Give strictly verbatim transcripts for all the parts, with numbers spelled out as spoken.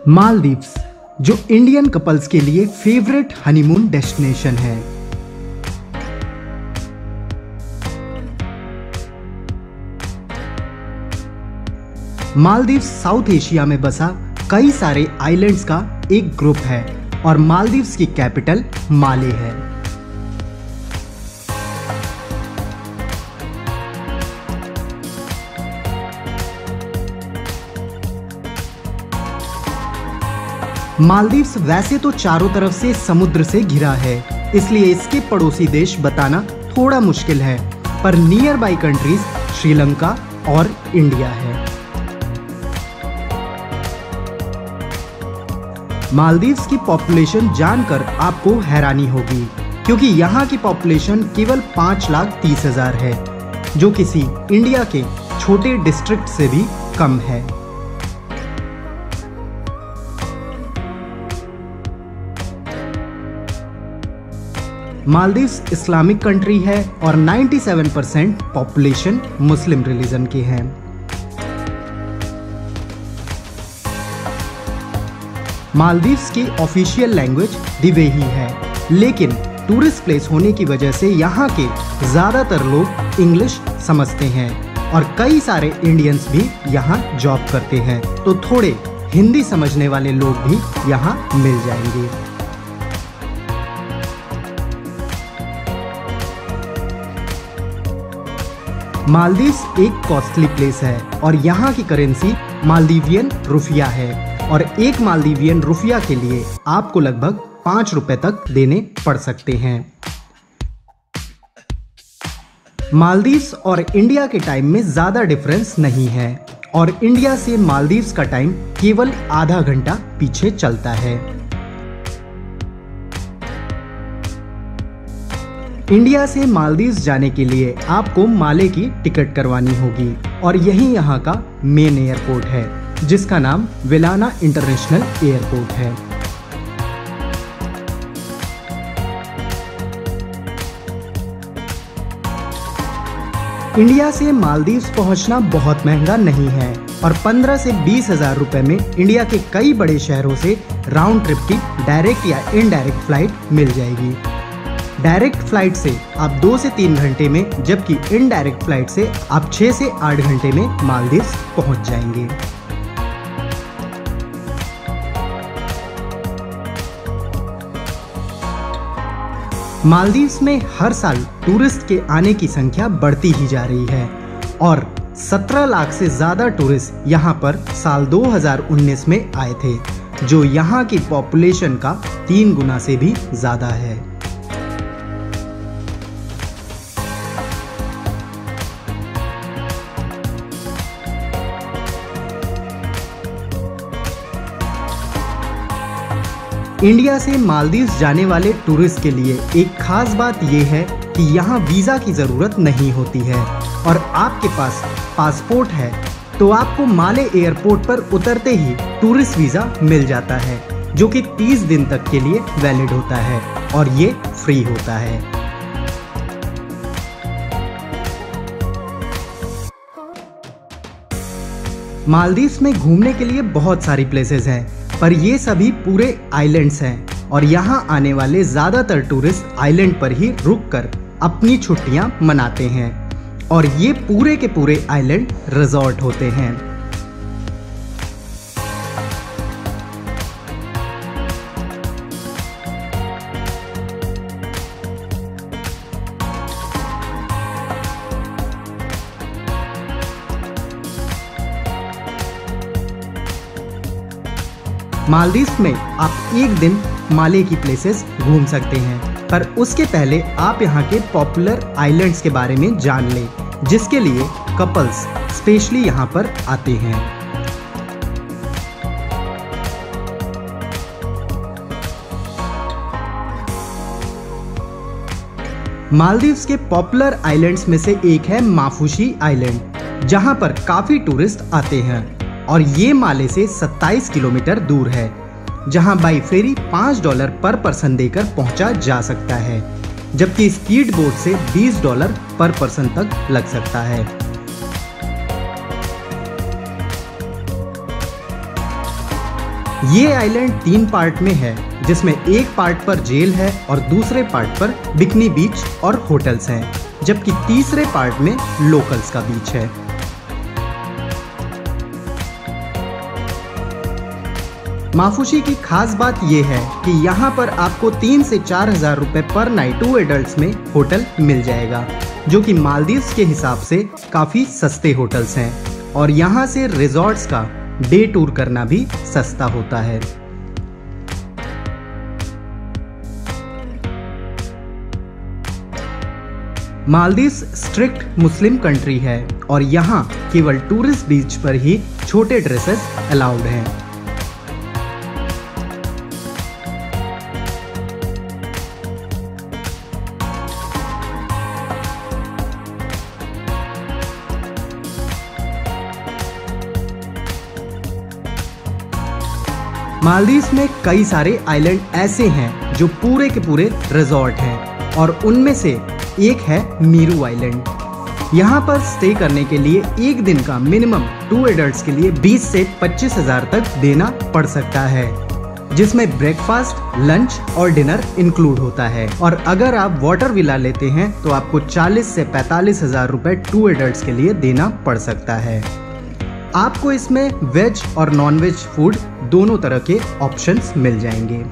मालदीव्स, जो Indian couples के लिए फेवरेट हनीमून डेस्टिनेशन है। मालदीव्स साउथ एशिया में बसा कई सारे आइलैंड्स का एक ग्रुप है और मालदीव्स की कैपिटल माले है। मालदीव्स वैसे तो चारों तरफ से समुद्र से घिरा है, इसलिए इसके पड़ोसी देश बताना थोड़ा मुश्किल है, पर नियर बाई कंट्रीज श्रीलंका और इंडिया है। मालदीव्स की पॉपुलेशन जानकर आपको हैरानी होगी, क्योंकि यहाँ की पॉपुलेशन केवल पाँच लाख तीस हजार है, जो किसी इंडिया के छोटे डिस्ट्रिक्ट से भी कम है। मालदीव्स इस्लामिक कंट्री है और सत्तानवे परसेंट पॉपुलेशन मुस्लिम रिलीजन के हैं। मालदीव्स की ऑफिशियल लैंग्वेज दिवेही है, लेकिन टूरिस्ट प्लेस होने की वजह से यहाँ के ज़्यादातर लोग इंग्लिश समझते हैं और कई सारे इंडियंस भी यहाँ जॉब करते हैं, तो थोड़े हिंदी समझने वाले लोग भी यहाँ मिल जाएंगे। मालदीव्स एक कॉस्टली प्लेस है और यहाँ की करेंसी मालदीवियन रुपया है और एक मालदीवियन रुपया के लिए आपको लगभग पाँच रुपए तक देने पड़ सकते हैं। मालदीव्स और इंडिया के टाइम में ज़्यादा डिफरेंस नहीं है और इंडिया से मालदीव्स का टाइम केवल आधा घंटा पीछे चलता है। इंडिया से मालदीव्स जाने के लिए आपको माले की टिकट करवानी होगी और यही यहाँ का मेन एयरपोर्ट है, जिसका नाम वेलाना इंटरनेशनल एयरपोर्ट है। इंडिया से मालदीव्स पहुंचना बहुत महंगा नहीं है और पंद्रह से बीस हजार रुपए में इंडिया के कई बड़े शहरों से राउंड ट्रिप की डायरेक्ट या इनडायरेक्ट फ्लाइट मिल जाएगी। डायरेक्ट फ्लाइट से आप दो से तीन घंटे में, जबकि इनडायरेक्ट फ्लाइट से आप छह से आठ घंटे में मालदीव्स पहुंच जाएंगे। मालदीव्स में हर साल टूरिस्ट के आने की संख्या बढ़ती ही जा रही है और सत्रह लाख से ज्यादा टूरिस्ट यहां पर साल दो हज़ार उन्नीस में आए थे, जो यहां की पॉपुलेशन का तीन गुना से भी ज्यादा है। इंडिया से मालदीव्स जाने वाले टूरिस्ट के लिए एक खास बात यह है कि यहाँ वीज़ा की ज़रूरत नहीं होती है और आपके पास पासपोर्ट है तो आपको माले एयरपोर्ट पर उतरते ही टूरिस्ट वीज़ा मिल जाता है, जो कि तीस दिन तक के लिए वैलिड होता है और ये फ्री होता है। मालदीव्स में घूमने के लिए बहुत सारी प्लेसेस हैं, पर ये सभी पूरे आइलैंड्स हैं और यहाँ आने वाले ज़्यादातर टूरिस्ट आइलैंड पर ही रुककर अपनी छुट्टियाँ मनाते हैं और ये पूरे के पूरे आइलैंड रिजॉर्ट होते हैं। मालदीव्स में आप एक दिन माले की प्लेसेस घूम सकते हैं, पर उसके पहले आप यहाँ के पॉपुलर आइलैंड्स के बारे में जान लें, जिसके लिए कपल्स स्पेशली यहाँ पर आते हैं। मालदीव्स के पॉपुलर आइलैंड्स में से एक है माफुशी आइलैंड, जहाँ पर काफी टूरिस्ट आते हैं और ये माले से सत्ताईस किलोमीटर दूर है, जहां बाई फेरी पाँच डॉलर पर पर्सन देकर पहुंचा जा सकता है, जबकि स्पीड बोट से बीस डॉलर पर पर्सन तक लग सकता है। ये आइलैंड तीन पार्ट में है, जिसमें एक पार्ट पर जेल है और दूसरे पार्ट पर बिकनी बीच और होटल्स हैं, जबकि तीसरे पार्ट में लोकल्स का बीच है। माफुशी की खास बात यह है कि यहाँ पर आपको तीन से चार हजार रुपए पर नाइट टू एडल्ट्स में होटल मिल जाएगा, जो कि मालदीव्स के हिसाब से काफी सस्ते होटल्स हैं, और यहाँ से रिजॉर्ट्स का डे टूर करना भी सस्ता होता है। मालदीव्स स्ट्रिक्ट मुस्लिम कंट्री है और यहाँ केवल टूरिस्ट बीच पर ही छोटे ड्रेसेस अलाउड हैं। मालदीव्स में कई सारे आइलैंड ऐसे हैं जो पूरे के पूरे रिजॉर्ट हैं, और उनमें से एक है मीरू आइलैंड। यहाँ पर स्टे करने के लिए एक दिन का मिनिमम टू एडल्ट्स के लिए बीस से पच्चीस हजार तक देना पड़ सकता है, जिसमें ब्रेकफास्ट, लंच और डिनर इंक्लूड होता है। और अगर आप वाटर विला लेते हैं तो आपको चालीस से पैंतालीस हजार रुपए टू एडल्ट्स के लिए देना पड़ सकता है। आपको इसमें वेज और नॉन वेज फूड दोनों तरह के ऑप्शंस मिल जाएंगे।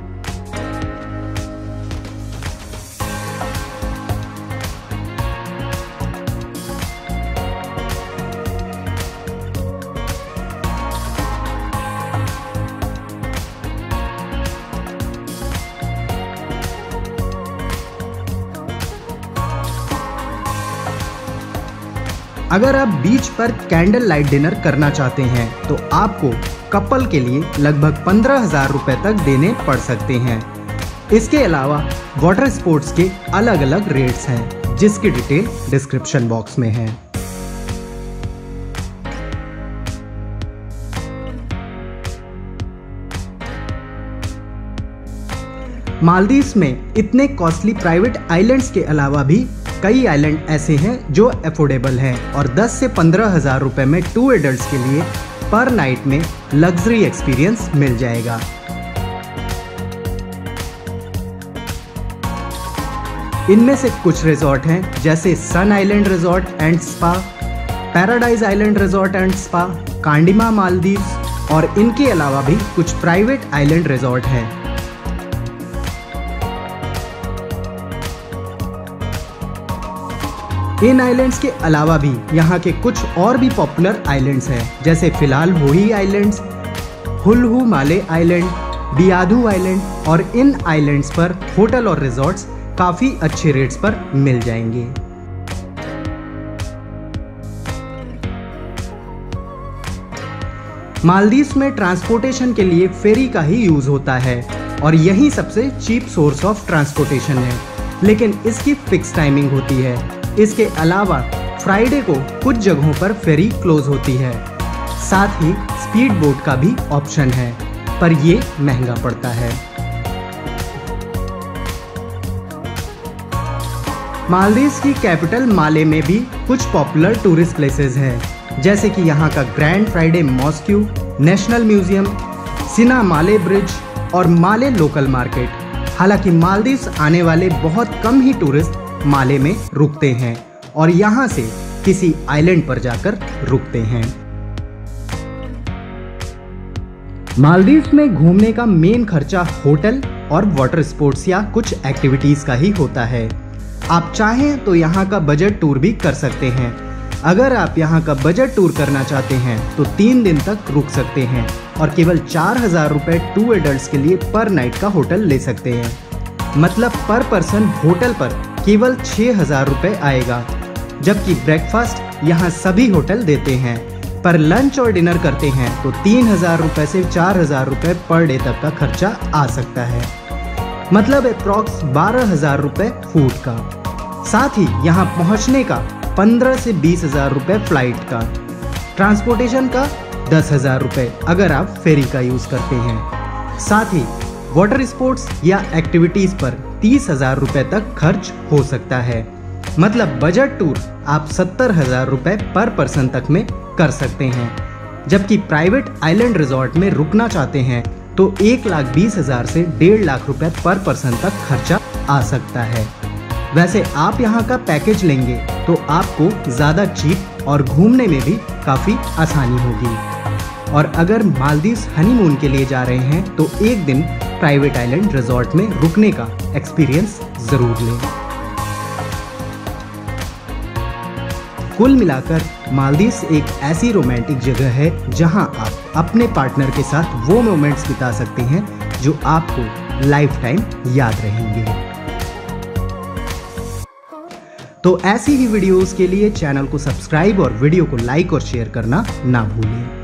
अगर आप बीच पर कैंडल लाइट डिनर करना चाहते हैं तो आपको कपल के लिए लगभग पंद्रह हजार रुपए तक देने पड़ सकते हैं। इसके अलावा वाटर स्पोर्ट्स के अलग अलग रेट्स हैं, जिसकी डिटेल डिस्क्रिप्शन बॉक्स में है। मालदीव्स में इतने कॉस्टली प्राइवेट आइलैंड्स के अलावा भी कई आइलैंड ऐसे हैं जो अफोर्डेबल हैं, और दस से पंद्रह हजार रुपए में टू एडल्ट्स के लिए पर नाइट में लग्जरी एक्सपीरियंस मिल जाएगा। इनमें से कुछ रिजॉर्ट हैं जैसे sun island resort and spa, paradise island resort and spa, Kandima Maldives, और इनके अलावा भी कुछ प्राइवेट आइलैंड रिजॉर्ट हैं। इन आइलैंड्स के अलावा भी यहाँ के कुछ और भी पॉपुलर आइलैंड्स हैं, जैसे फिलहाल वोही islands, Hulhumale island, Biyadhoo island, और इन आइलैंड्स पर होटल और रिजॉर्ट्स काफी अच्छे रेट्स पर मिल जाएंगे। मालदीव्स में ट्रांसपोर्टेशन के लिए फेरी का ही यूज होता है, और यही सबसे चीप सोर्स ऑफ ट्रांसपोर्टेशन है, लेकिन इसकी फिक्स टाइमिंग होती है। इसके अलावा फ्राइडे को कुछ जगहों पर फेरी क्लोज होती है। साथ ही स्पीड बोट का भी ऑप्शन है, पर ये महंगा पड़ता है। मालदीव्स की कैपिटल माले में भी कुछ पॉपुलर टूरिस्ट प्लेसेस हैं, जैसे कि यहाँ का grand Friday mosque, national museum, Sinamale bridge और माले लोकल मार्केट। हालांकि मालदीव्स आने वाले बहुत कम ही टूरिस्ट माले में रुकते हैं और यहाँ से किसी आइलैंड पर जाकर रुकते हैं। मालदीव्स में घूमने का मेन खर्चा होटल और वाटर स्पोर्ट्स या कुछ एक्टिविटीज का ही होता है। आप चाहें तो यहाँ का बजट टूर भी कर सकते हैं। अगर आप यहाँ का बजट टूर करना चाहते हैं तो तीन दिन तक रुक सकते हैं और केवल चार हजार रुपए टू एडल्ट्स के लिए पर नाइट का होटल ले सकते हैं। मतलब पर पर्सन होटल पर केवल छह हजार रुपए आएगा, जबकि ब्रेकफास्ट यहाँ सभी होटल देते हैं। पर लंच और डिनर करते हैं तो तीन हजार रुपए से चार हजार रुपए पर डे तक का खर्चा आ सकता है, मतलब अप्रॉक्स बारह हजार रुपए फूड का। साथ ही यहाँ पहुँचने का पंद्रह से बीस हजार रुपए फ्लाइट का, ट्रांसपोर्टेशन का दस हजार रुपए अगर आप फेरी का यूज करते हैं। साथ ही वाटर स्पोर्ट्स या एक्टिविटीज पर तीस हजार रुपए तक खर्च हो सकता है। मतलब बजट टूर आप सत्तर हजार रुपए पर पर्सन तक में कर सकते हैं, जबकि प्राइवेट आइलैंड रिजॉर्ट में रुकना चाहते हैं तो एक लाख बीस हजार से डेढ़ लाख रुपए पर पर्सन तक खर्चा आ सकता है। वैसे आप यहाँ का पैकेज लेंगे तो आपको ज़्यादा चीप और घूमने में भी काफ़ी आसानी होगी। और अगर मालदीव्स हनीमून के लिए जा रहे हैं तो एक दिन प्राइवेट आइलैंड रिजॉर्ट में रुकने का एक्सपीरियंस ज़रूर लें। कुल मिलाकर मालदीव्स एक ऐसी रोमांटिक जगह है जहां आप अपने पार्टनर के साथ वो मोमेंट्स बिता सकते हैं जो आपको लाइफ टाइम याद रहेंगे। तो ऐसी ही वीडियोस के लिए चैनल को सब्सक्राइब और वीडियो को लाइक और शेयर करना ना भूलें।